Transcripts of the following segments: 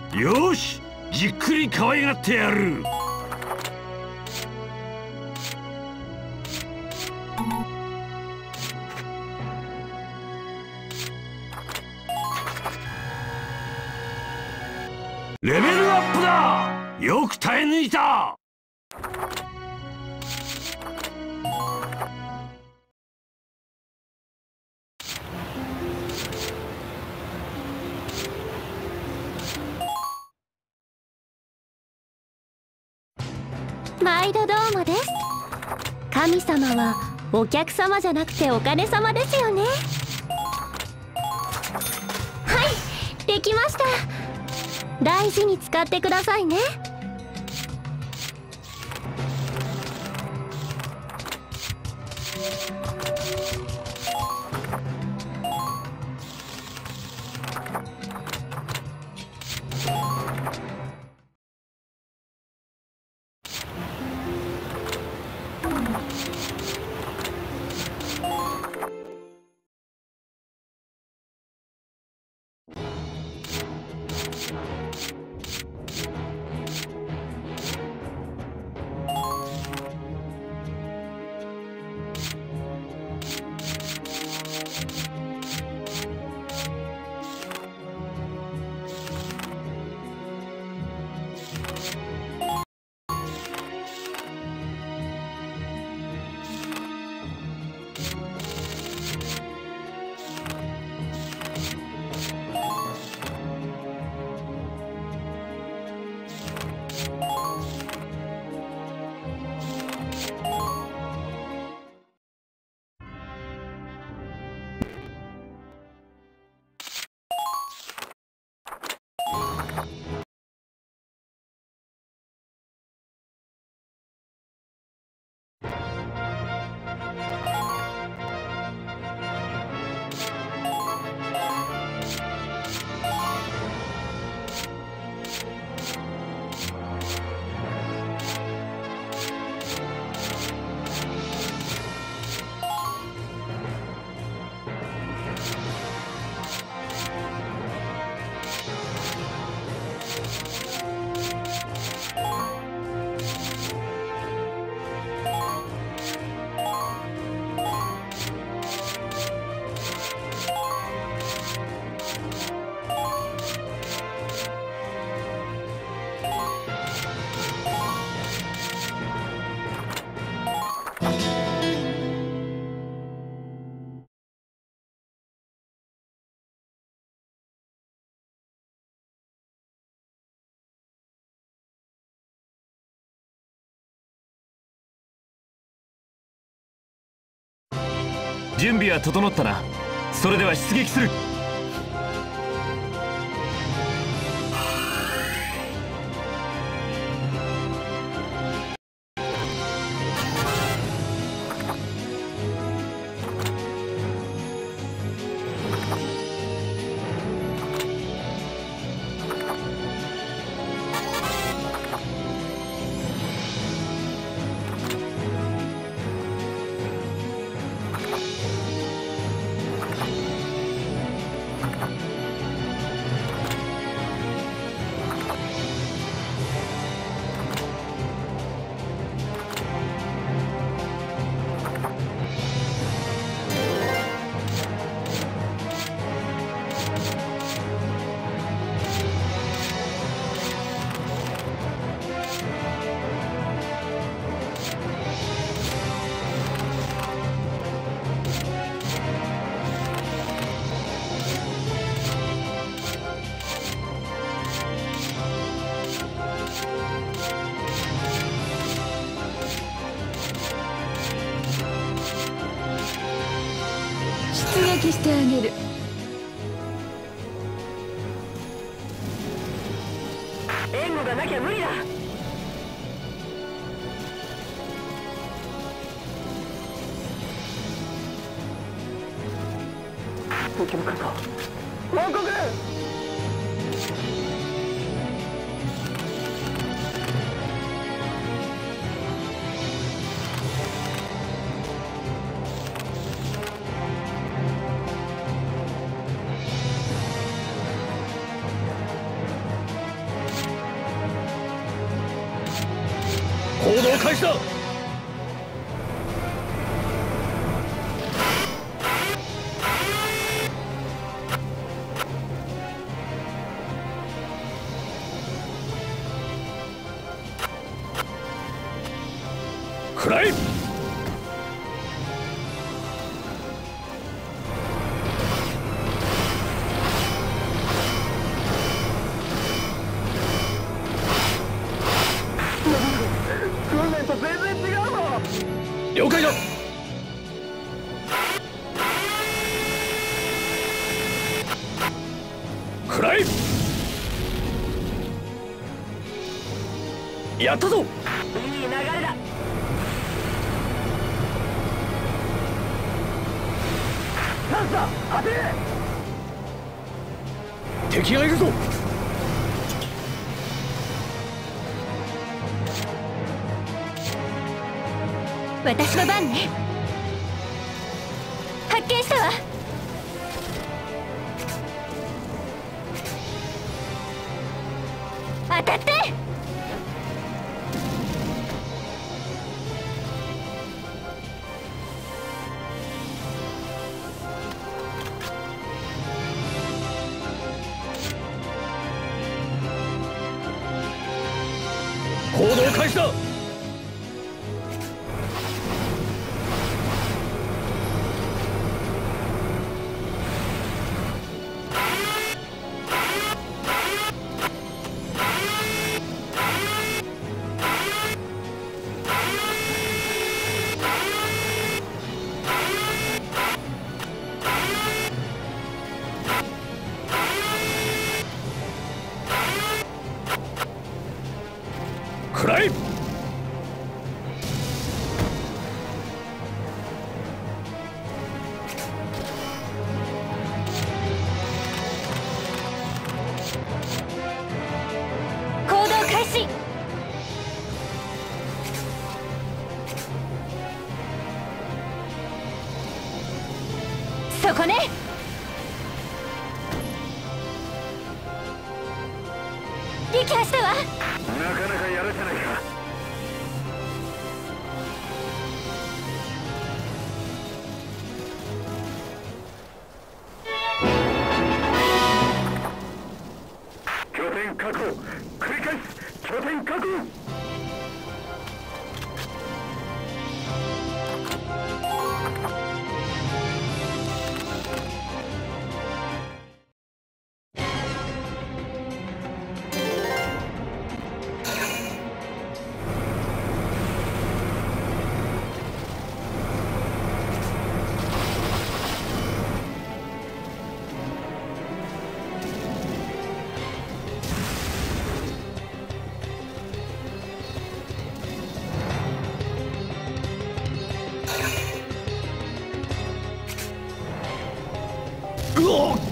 よーし、じっくり可愛がってやる。レベルアップだ。よく耐え抜いた。 毎度どうもです。神様はお客様じゃなくてお金様ですよね。はい、できました。大事に使ってくださいね。 準備は整ったな。それでは出撃する。 出撃してあげる。 援護がなきゃ無理だ。敵の方報告。 行動開始だ。食らえ。 訓練と全然違うぞ。 了解だ。食らえ。やったぞ。 いい流れだ。チャンスだ。当てる。 敵がいるぞ。 私の番ね。発見したわ。当たって。 行動開始だ。食らえ。 行動開始。そこね。撃破したわ。 なかなかやるじゃないか。拠点確保。繰り返す。拠点確保。 うおっ。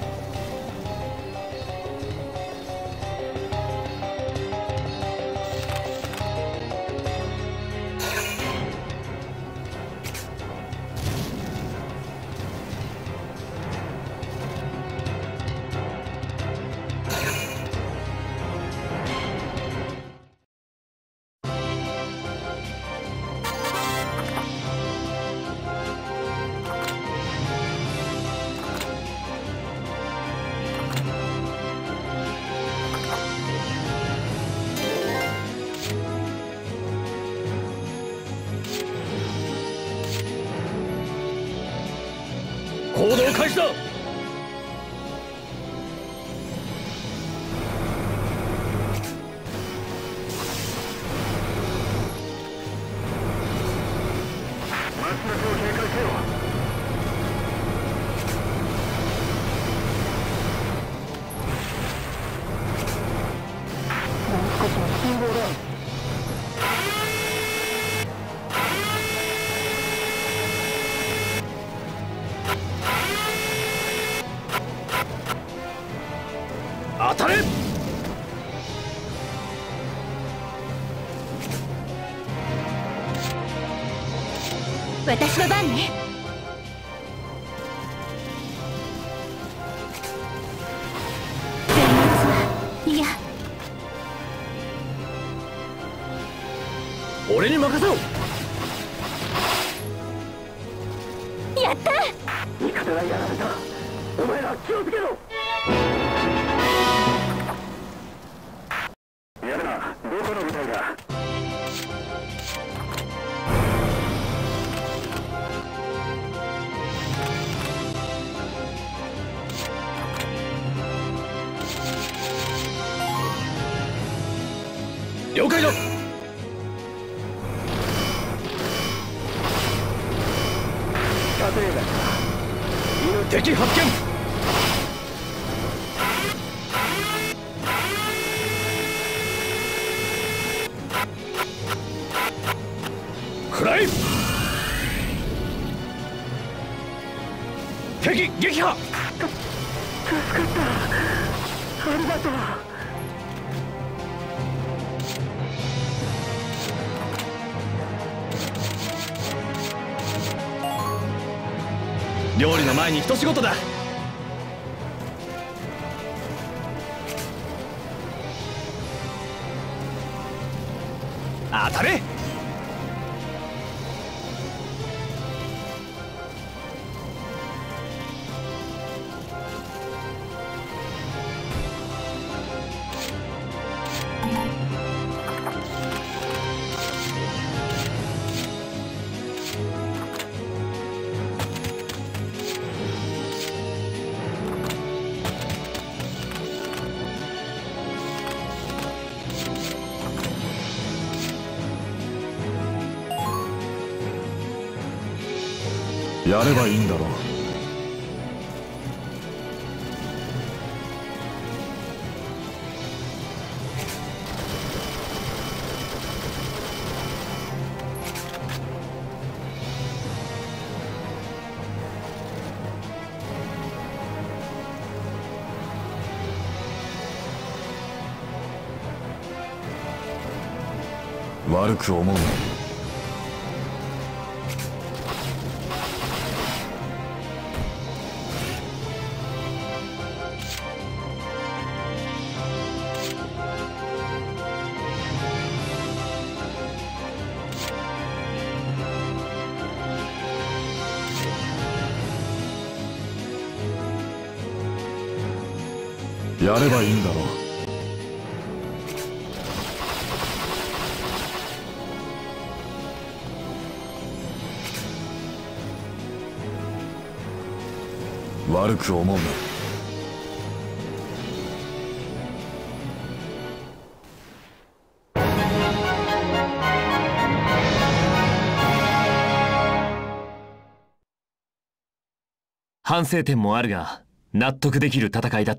行動開始だ。 街中を警戒せよ。 もう少しの辛抱だ。 当たれ。 私の番ね。全滅はいや俺に任せろ。 やった。 味方がやられた。お前ら気をつけろ。 やるな。どこの部隊だ。 了解だ。 家庭だ。 敵発見。食らい。敵撃破。 助かった。ありがとう。 料理の前に一仕事だ。当たれ。 やればいいんだろう。悪く思うな。やればいいんだろう。悪く思うな。 反省点もあるが納得できる戦いだった。